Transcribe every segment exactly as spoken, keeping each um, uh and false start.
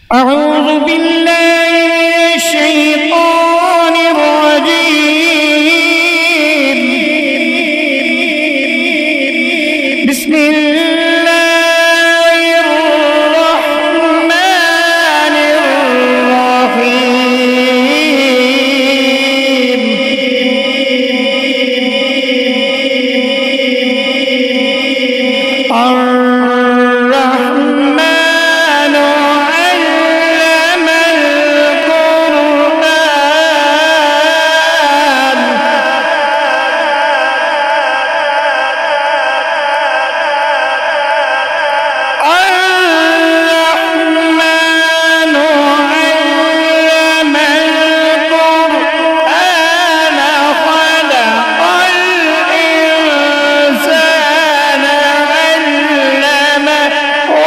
أعوذ بالله من الشيطان الرجيم. بسم الله الرحمن الرحيم. الرحمن علم القرآن. الرحمن علم القرآن خلق الإنسان علمه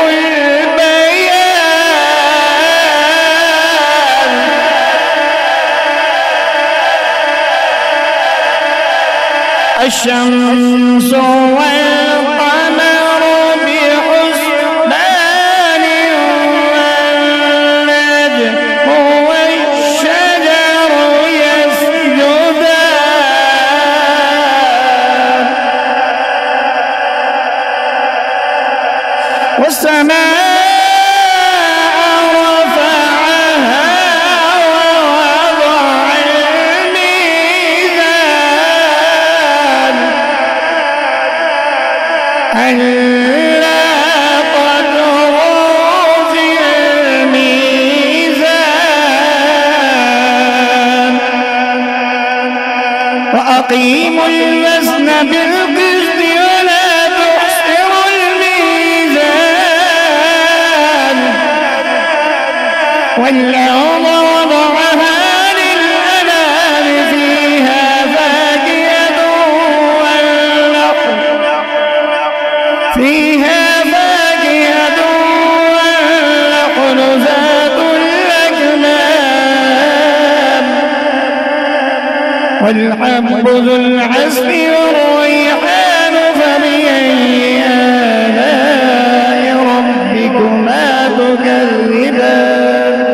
البيان. الشمس والقمر بحسبان والنجم والشجر يسجدان. والسماء رفعها ووضع الميزان. ألا تطغوا في الميزان. وأقيموا الوزن بالقسط ولا تخسروا الميزان. والأرض وضعها للأنام فيها فاكهة والنخل فيها فاكهة والنخل ذات الأكمام والحب ذو العصف والريحان. فبأي آلاء ربكما تكذبان.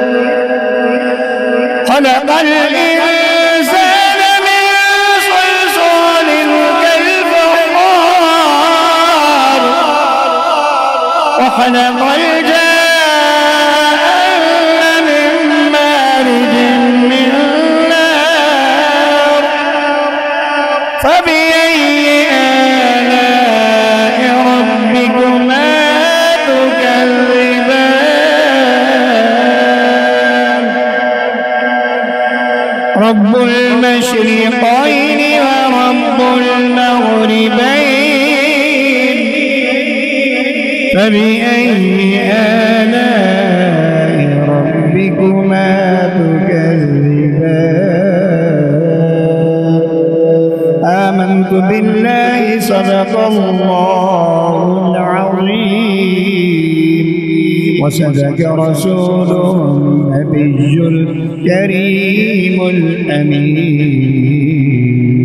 خلق الإنسان من صلصال كالفخار. وخلق الجان من مارج من نار. فبأي آلاء ربكما تكذبان. رب المشرقين ورب المغربين. فبأي آلاء ربكما تكذبان. آمنت بالله صدق الله العظيم وصدق رسوله النبي الكريم الأمين.